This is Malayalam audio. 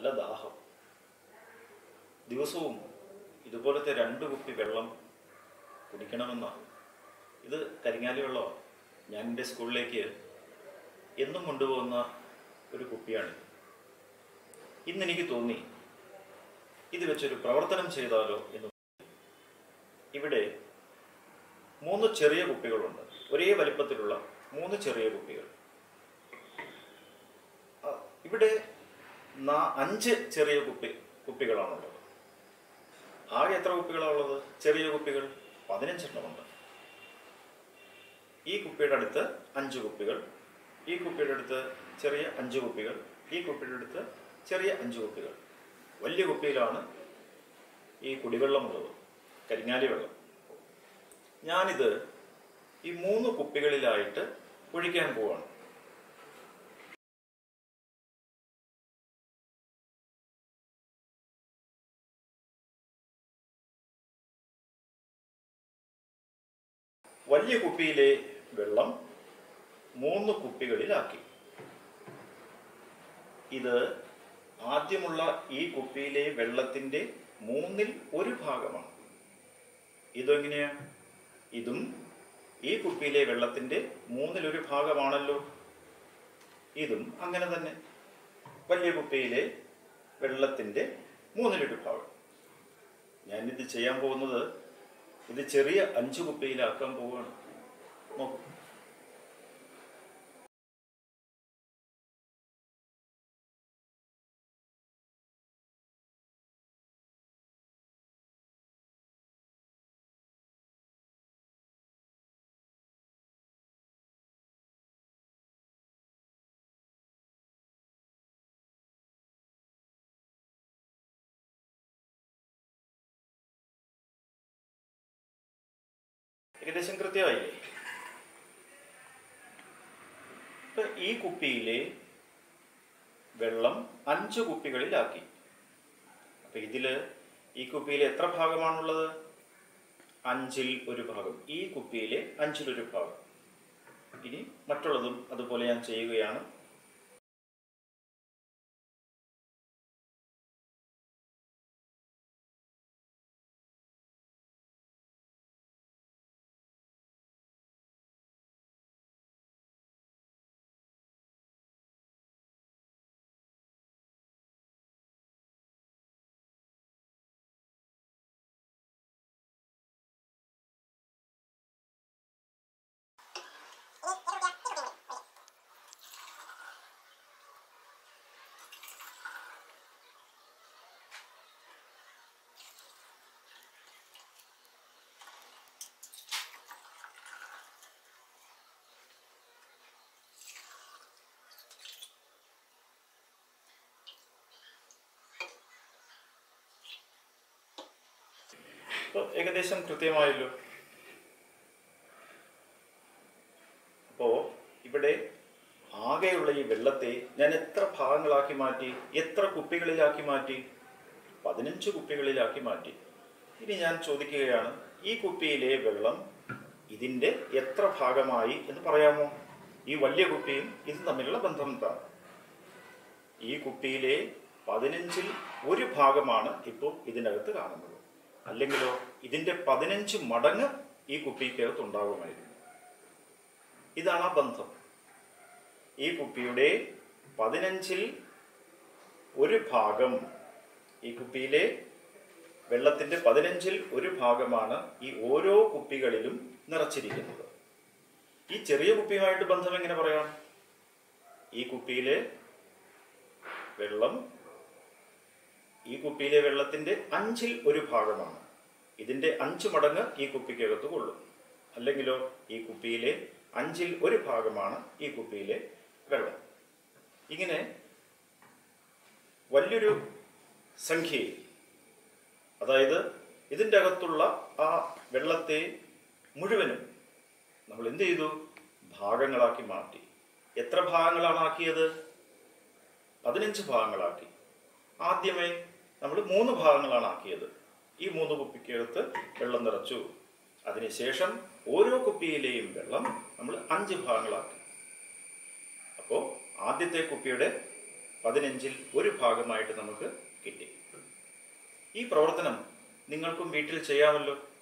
നല്ല ദാഹം. ദിവസവും ഇതുപോലത്തെ 2 കുപ്പി വെള്ളം കുടിക്കണമെന്നാണ്. ഇത് കരിങ്ങാലി വെള്ളമാണ്. ഞാൻ എൻ്റെ സ്കൂളിലേക്ക് എന്നും കൊണ്ടുപോകുന്ന ഒരു കുപ്പിയാണിത്. ഇന്നെനിക്ക് തോന്നി ഇത് വെച്ചൊരു പ്രവർത്തനം ചെയ്താലോ എന്ന്. ഇവിടെ 3 ചെറിയ കുപ്പികളുണ്ട്, ഒരേ വലിപ്പത്തിലുള്ള 3 ചെറിയ കുപ്പികൾ. ഇവിടെ 5 ചെറിയ കുപ്പികളാണുള്ളത്. ആകെ എത്ര കുപ്പികളാണുള്ളത്? ചെറിയ കുപ്പികൾ 15 എണ്ണമുണ്ട്. ഈ കുപ്പിയുടെ അടുത്ത് 5 കുപ്പികൾ, ഈ കുപ്പിയുടെ അടുത്ത് ചെറിയ 5 കുപ്പികൾ, ഈ കുപ്പിയുടെ അടുത്ത് ചെറിയ 5 കുപ്പികൾ. വലിയ കുപ്പിയിലാണ് ഈ കുടിവെള്ളമുള്ളത്, കരിങ്ങാലി വെള്ളം. ഞാനിത് ഈ 3 കുപ്പികളിലായിട്ട് ഒഴിക്കാൻ പോവാണ്. വലിയ കുപ്പിയിലെ വെള്ളം 3 കുപ്പികളിലാക്കി. ഇത് ആദ്യമുള്ള ഈ കുപ്പിയിലെ വെള്ളത്തിന്റെ 1/3 ഭാഗമാണ്. ഇതെങ്ങനെയാ? ഇതും ഈ കുപ്പിയിലെ വെള്ളത്തിന്റെ 1/3 ഭാഗമാണല്ലോ. ഇതും അങ്ങനെ തന്നെ, വലിയ കുപ്പിയിലെ വെള്ളത്തിന്റെ 1/3 ഭാഗം. ഞാനിത് ചെയ്യാൻ പോകുന്നത് ഇത് ചെറിയ 5 കുപ്പിയിലാക്കാൻ പോവുകയാണ്. നോക്കൂ. ഏകദേശം കൃത്യമായില്ലേ? ഈ കുപ്പിയിലെ വെള്ളം 5 കുപ്പികളിലാക്കി. അപ്പൊ ഈ കുപ്പിയിലെ എത്ര ഭാഗമാണുള്ളത്? 5/1 ഭാഗം. ഈ കുപ്പിയിലെ 5/1 ഭാഗം. ഇനി മറ്റുള്ളതും അതുപോലെ ഞാൻ ചെയ്യുകയാണ്. ഏകദേശം കൃത്യമായല്ലോ. അപ്പോ ഇവിടെ ആകെയുള്ള ഈ വെള്ളത്തെ ഞാൻ എത്ര ഭാഗങ്ങളാക്കി മാറ്റി? എത്ര കുപ്പികളിലാക്കി മാറ്റി? 15 കുപ്പികളിലാക്കി മാറ്റി. ഇനി ഞാൻ ചോദിക്കുകയാണ്, ഈ കുപ്പിയിലെ വെള്ളം ഇതിന്റെ എത്ര ഭാഗമായി എന്ന് പറയാമോ? ഈ വലിയ കുപ്പിയും ഇതും തമ്മിലുള്ള ബന്ധം എന്താണ്? ഈ കുപ്പിയിലെ 15/1 ഭാഗമാണ് ഇപ്പോൾ ഇതിനകത്ത് കാണുന്നത്. അല്ലെങ്കിലോ ഇതിന്റെ 15 മടങ്ങ് ഈ കുപ്പിക്കകത്ത് ഉണ്ടാകുമായിരുന്നു. ഇതാണ് ആ ബന്ധം. ഈ കുപ്പിയുടെ 15/1 ഭാഗം, ഈ കുപ്പിയിലെ വെള്ളത്തിന്റെ 15/1 ഭാഗമാണ് ഈ ഓരോ കുപ്പികളിലും നിറച്ചിരിക്കുന്നത്. ഈ ചെറിയ കുപ്പിയുമായിട്ട് ബന്ധം എങ്ങനെ പറയാം? ഈ കുപ്പിയിലെ വെള്ളം ഈ കുപ്പിയിലെ വെള്ളത്തിന്റെ 5/1 ഭാഗമാണ്. ഇതിന്റെ 5 മടങ്ങ് ഈ കുപ്പിക്കകത്ത് കൊള്ളും. അല്ലെങ്കിലോ ഈ കുപ്പിയിലെ 5/1 ഭാഗമാണ് ഈ കുപ്പിയിലെ വെള്ളം. ഇങ്ങനെ വലിയൊരു സംഖ്യയിൽ, അതായത് ഇതിൻ്റെ അകത്തുള്ള ആ വെള്ളത്തെ മുഴുവനും നമ്മൾ എന്ത് ചെയ്തു? ഭാഗങ്ങളാക്കി മാറ്റി. എത്ര ഭാഗങ്ങളാണ് ആക്കിയത്? 15 ഭാഗങ്ങളാക്കി. ആദ്യമേ നമ്മൾ 3 ഭാഗങ്ങളാണ് ആക്കിയത്. ഈ 3 കുപ്പിക്കകത്ത് വെള്ളം നിറച്ചു. അതിനുശേഷം ഓരോ കുപ്പിയിലെയും വെള്ളം നമ്മൾ 5 ഭാഗങ്ങളാക്കി. അപ്പോൾ ആദ്യത്തെ കുപ്പിയുടെ 15ൽ ഒരു ഭാഗമായിട്ട് നമുക്ക് കിട്ടി. ഈ പ്രവർത്തനം നിങ്ങൾക്കും വീട്ടിൽ ചെയ്യാമല്ലോ.